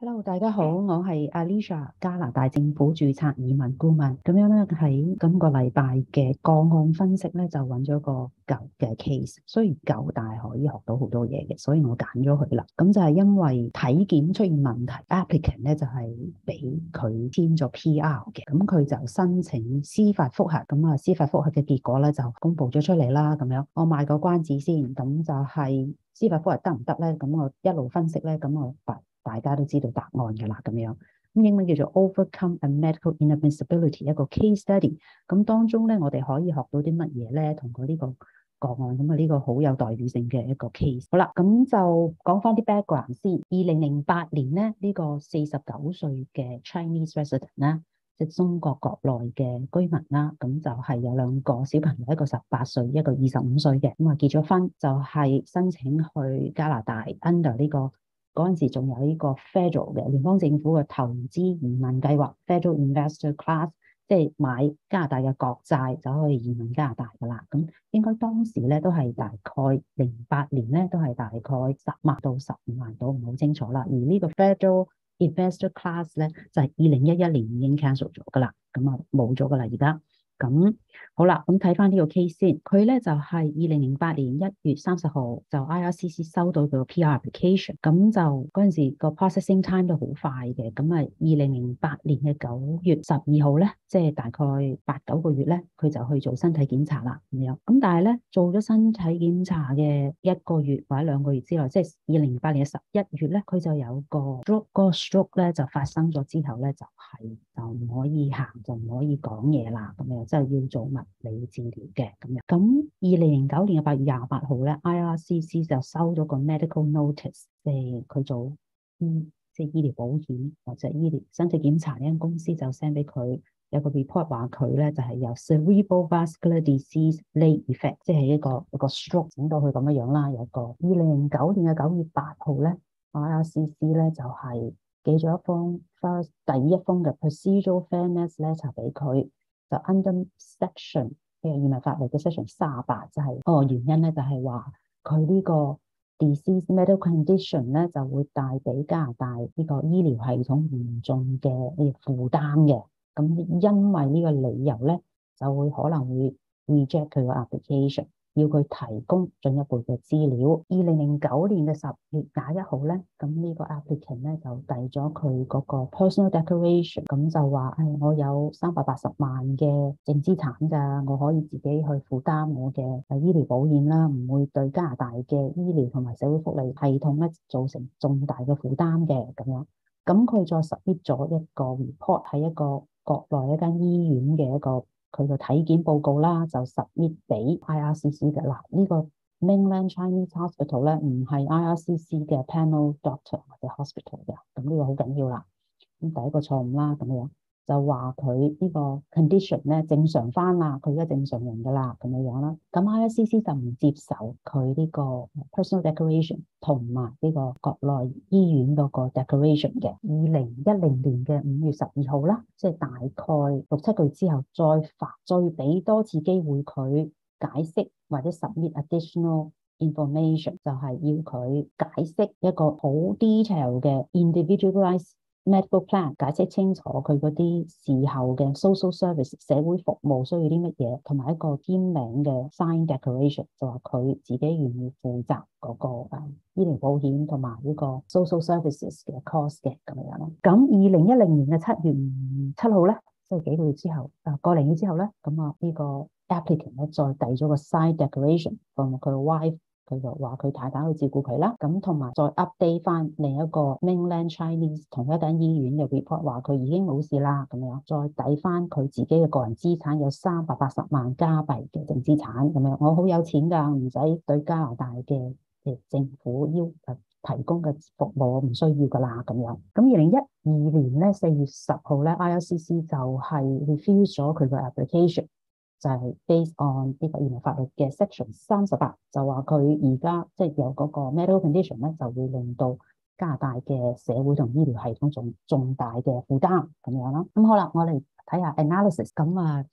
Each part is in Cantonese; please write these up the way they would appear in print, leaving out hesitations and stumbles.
Hello，大家好，我係 Alicia，加拿大政府註冊移民顧問。咁樣咧喺今個禮拜嘅個案分析咧，就揾咗個舊嘅 case。雖然舊，但係可以學到好多嘢嘅，所以我揀咗佢啦。咁就係因為體檢出現問題 ，applicant 咧就係俾佢簽咗 PR 嘅，咁佢就申請司法覆核。咁啊，司法覆核嘅結果咧就公布咗出嚟啦。咁樣我賣個關子先，咁就係司法覆核得唔得咧？咁我一路分析咧，咁我大家都知道答案㗎啦，咁樣咁英文叫做 Overcome a Medical Inadmissibility 一個 case study。咁當中咧，我哋可以學到啲乜嘢咧？同佢呢個個案咁啊，呢個好有代表性嘅一個 case。好啦，咁就講翻啲 background 先。2008年咧，呢個49歲嘅 Chinese resident 啦，即係中國國內嘅居民啦，咁就係有兩個小朋友，一個18歲，一個25歲嘅，咁啊結咗婚，就係申請去加拿大 under 呢個。嗰陣時仲有呢個 federal 嘅聯邦政府嘅投資移民計劃 Federal Investor Class， 即係買加拿大嘅國債就可以移民加拿大噶啦。咁應該當時咧都係大概08年咧都係大概10萬到15萬到，唔好清楚啦。而呢個 Federal Investor Class 咧就係2011年已經 cancel 咗噶啦，咁啊冇咗噶啦而家。咁好啦，咁睇翻呢個 case 先，佢咧就係2008年1月30號就 IRCC 收到佢個 PR application，咁就嗰陣時個 processing time 都好快嘅，咁啊2008年嘅9月12號咧，即係大概8-9個月咧，佢就去做身體檢查啦咁樣。咁但係咧做咗身體檢查嘅1個月或者2個月之內，即係2008年嘅11月咧，佢就有個 stroke，個 stroke 咧就發生咗之後咧就唔可以行，就唔可以講嘢啦咁樣。即係要做物理治療嘅咁樣。咁2009年嘅8月28號咧 ，IRCC 就收咗個 medical notice， 即係佢做即係醫療保險或者醫療身體檢查呢間公司就 send 俾佢有個 report 話佢咧就係有 cerebral vascular disease late effect， 即係一個 stroke 整到佢咁樣啦。有個2009年嘅9月8號咧 ，IRCC 咧就係寄咗一封第一封嘅 procedural fairness letter 俾佢。就 under section 嘅移民法律嘅 section 38，就係原因咧就係話佢呢個 disease medical condition 咧就會帶俾加拿大呢個醫療系統嚴重嘅負擔嘅，咁因為呢個理由咧就會可能會 reject 佢個 application， 要佢提供進一步嘅資料。2009年嘅10月21號咧，咁呢個 applicant 咧就遞咗佢嗰個 personal declaration， 咁就話我有380萬嘅淨資產㗎，我可以自己去負擔我嘅醫療保險啦，唔會對加拿大嘅醫療同埋社會福利系統咧造成重大嘅負擔嘅咁樣。咁佢再 submit 咗一個 report 喺一個國內一間醫院嘅一個佢個體檢報告啦，就 submit 俾 IRCC 嘅啦。呢個 Mainland Chinese Hospital 咧唔係 IRCC 嘅 panel doctor 或者 hospital 嘅，咁呢個好緊要啦。咁第一個錯誤啦，咁樣就話佢呢個 condition 咧正常翻啦，佢而家正常人噶啦，咁樣啦。咁 IRCC 就唔接受佢呢個 personal declaration 同埋呢個國內醫院嗰個 declaration 嘅。2010年嘅5月12號啦，即係大概6-7個月之後再俾多次機會佢解釋或者 submit additional information， 就係要佢解釋一個好 detail 嘅 individualized medical plan， 解釋清楚佢嗰啲事後嘅 social service 社會服務需要啲乜嘢，同埋一個簽名嘅 sign declaration， 就話佢自己願意負責嗰個醫療保險同埋呢個 social services 嘅 cost 嘅咁樣咯。咁2010年嘅7月7號咧，即係幾個月之後個零月之後咧，咁呢個 applicant 咧再遞咗個 sign declaration 同佢 wife。佢就話佢太太去照顧佢啦，咁同埋再 update 翻另一個 Mainland Chinese 同一間醫院嘅 report， 話佢已經冇事啦，咁樣再抵翻佢自己嘅個人資產有380萬加幣嘅淨資產，咁樣我好有錢㗎，唔使對加拿大嘅政府提供嘅服務我唔需要㗎啦，咁樣。咁2012年咧4月10號咧 IRCC 就係 refuse 咗佢個 application。就係 based on 呢個移民法律嘅 section 38，就話佢而家即係有嗰個 medical condition 咧，就會令到加拿大嘅社會同醫療系統重大嘅負擔咁樣啦。咁好啦，我哋睇下 analysis。咁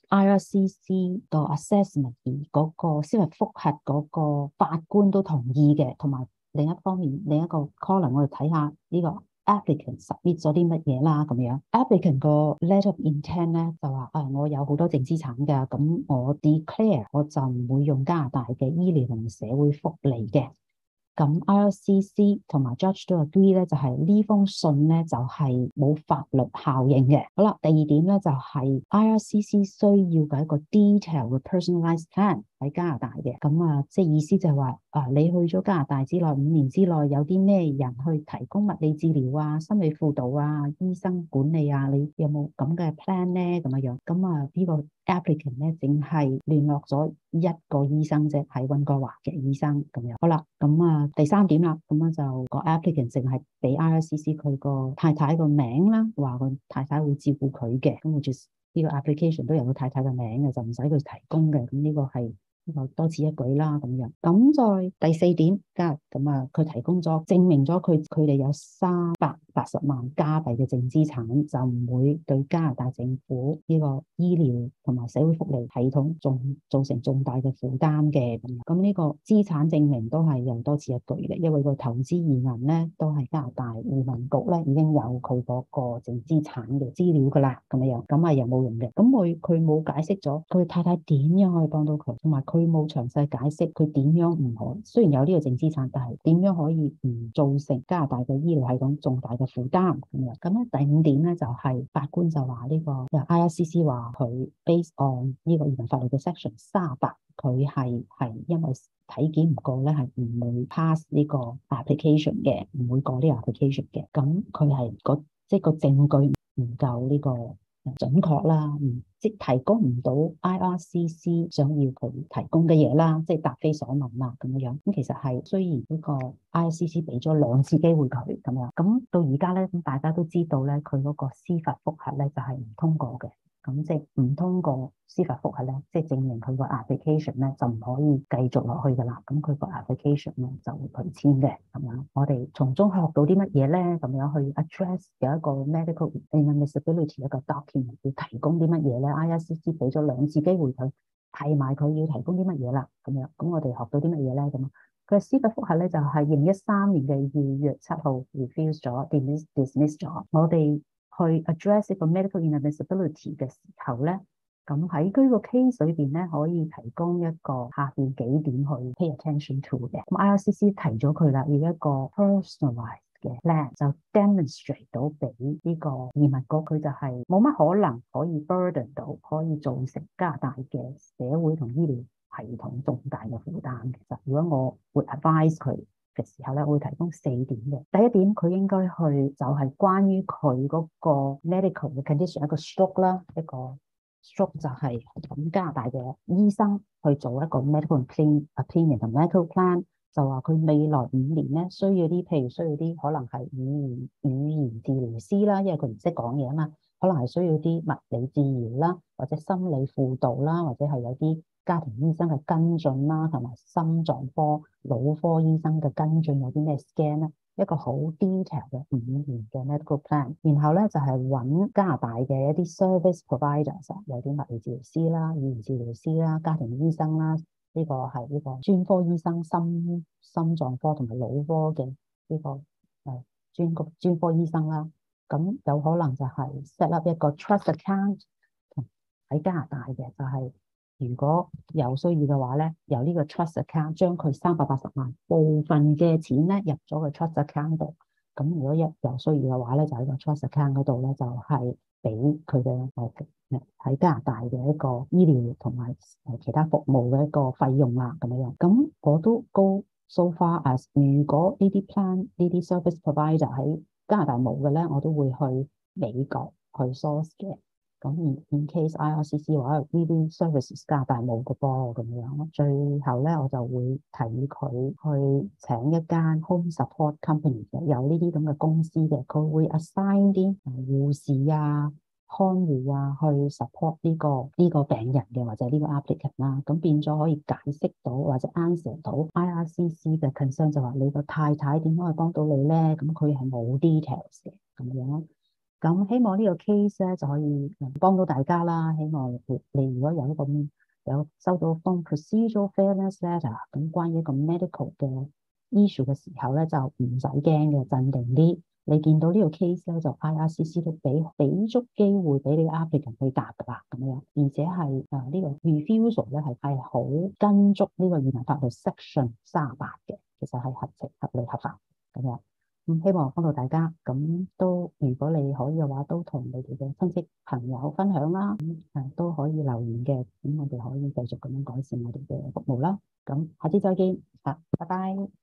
IRCC 個 assessment 而嗰個司法覆核嗰個法官都同意嘅，同埋另一方面另一個 column 我哋睇下呢個 applicant submit 咗啲乜嘢啦咁樣。applicant 個 letter of intent 咧就話我有好多淨資產㗎，咁我 declare 我就唔會用加拿大嘅醫療同社會福利嘅。咁 IRCC 同埋 Judge 都 agree 咧，就係呢封信咧就係冇法律效應嘅。好啦，第二點咧就係 IRCC 需要嘅一個 detail 嘅 personalized plan 喺加拿大嘅。咁即係意思就係話你去咗加拿大之內5年之內有啲咩人去提供物理治療啊、心理輔導啊、醫生管理啊，你有冇咁嘅 plan 咧？咁樣呢個 applicant 咧淨係聯絡咗一個醫生啫，係溫哥華嘅醫生咁樣。好啦，第三點啦，就個 applicant 淨係俾 IRCC 佢個太太個名啦，話個太太會照顧佢嘅，咁就呢個 application 都有個太太嘅名嘅，就唔使佢提供嘅。咁呢個係多此一舉啦咁樣。咁再第四點，佢提供咗證明咗佢哋有380萬加幣嘅淨資產，就唔會對加拿大政府呢個醫療同埋社會福利系統造成重大嘅負擔嘅。咁呢個資產證明都係又多此一舉嘅，因為個投資移民咧都係加拿大移民局咧已經有佢嗰個淨資產嘅資料噶啦，咁又冇用嘅。咁佢冇解釋咗佢太太點樣可以幫到佢，同埋佢冇詳細解釋佢點樣唔可，雖然有呢個淨資產，但係點樣可以唔造成加拿大嘅醫療系統重大嘅負擔咁樣。咁咧第五點咧就係法官就話呢個 IRCC 話佢 based on 呢個移民法律嘅 section 38，佢係因為體檢唔過咧，係唔會 pass 呢個 application 嘅，唔會過呢個 application 嘅。咁佢係即係個證據唔夠呢個準確啦，即係提供唔到 IRCC 想要佢提供嘅嘢啦，即係答非所問啦咁樣。咁其實係雖然呢個 IRCC 俾咗2次機會佢咁樣，咁到而家咧，咁大家都知道咧，佢嗰個司法覆核咧就係唔通過嘅。咁即係唔通過司法覆核咧，即係證明佢個 application 咧就唔可以繼續落去噶啦。咁佢個 application 咧就會退簽嘅咁樣。我哋從中學到啲乜嘢咧？咁樣去 address 有一個 medical inadmissibility 一個 document 要提供啲乜嘢咧？IRCC 俾咗2次機會佢提埋佢要提供啲乜嘢啦？咁樣，咁我哋學到啲乜嘢咧？咁佢司法覆核咧就係2013年嘅2月7號 refuse 咗 dismiss 咗我哋。去 address 一個 medical inadmissibility 嘅時候咧，咁喺呢個 case 裏邊咧，可以提供一個下邊幾點去 pay attention to 嘅。咁 IRCC 提咗佢啦，要一個 personalized 嘅 plan，就 demonstrate 到俾呢個移民局，佢就係冇乜可能可以 burden 到，可以造成加拿大嘅社會同醫療系統重大嘅負擔。其實如果我會 advise 佢嘅時候咧，我會提供4點嘅。第一點，佢應該去就係關於佢嗰個 medical 嘅 condition， 一個 stroke 啦，一個 stroke 就係咁加拿大嘅醫生去做一個 medical opinion 同 medical plan， 就話佢未來5年咧需要啲，譬如需要啲可能係語言治療師啦，因為佢唔識講嘢啊嘛，可能係需要啲物理治療啦，或者心理輔導啦，或者係有啲家庭醫生嘅跟進啦，同埋心臟科、腦科醫生嘅跟進，有啲咩 scan 咧？一個好 detail 嘅5年嘅 medical plan。然後咧就係揾加拿大嘅一啲 service providers， 有啲物理治療師啦、語言治療師啦、家庭醫生啦，呢個係呢個專科醫生、心臟科同埋腦科嘅呢個專科醫生啦。咁有可能就係 set up 一個 trust account 喺加拿大嘅，就係如果有需要嘅話咧，由呢個 trust account 將佢380萬部分嘅錢咧入咗個 trust account 度。咁如果有需要嘅話咧，就喺個 trust account 嗰度咧，就係俾佢嘅喺加拿大嘅一個醫療同埋其他服務嘅一個費用啦，咁樣。咁我都 go so far as 如果呢啲 plan 呢啲 service provider 喺加拿大冇嘅咧，我都會去美國去 source 嘅。咁in case IRCC 話呢啲 services 加拿大冇個噃咁樣，最後咧我就會提佢去請一間 home support company 嘅，有呢啲咁嘅公司嘅，佢會 assign 啲護士啊、看護啊去 support 呢個病人嘅，或者呢個 applicant 啦，咁變咗可以解釋到或者 answer 到 IRCC 嘅 concern， 就話你個太太點樣可以幫到你咧？咁佢係冇 details 嘅咁樣。咁希望呢個 case 咧就可以幫到大家啦。希望你如果有收到封 procedural fairness letter， 咁關於一個 medical 嘅 issue 嘅時候咧，就唔使驚嘅，鎮定啲， 你見到呢個 case 咧，就 IRCC 都俾足機會俾你 applicant 去答㗎啦，咁樣，而且係呢個 refusal 咧係好跟足呢個移民法律 section 38嘅，其實係合情合理合法咁樣。希望幫到大家，咁都如果你可以嘅話，都同你哋嘅親戚朋友分享啦，都可以留言嘅，咁我哋可以繼續咁樣改善我哋嘅服務啦。咁下次再見，拜拜。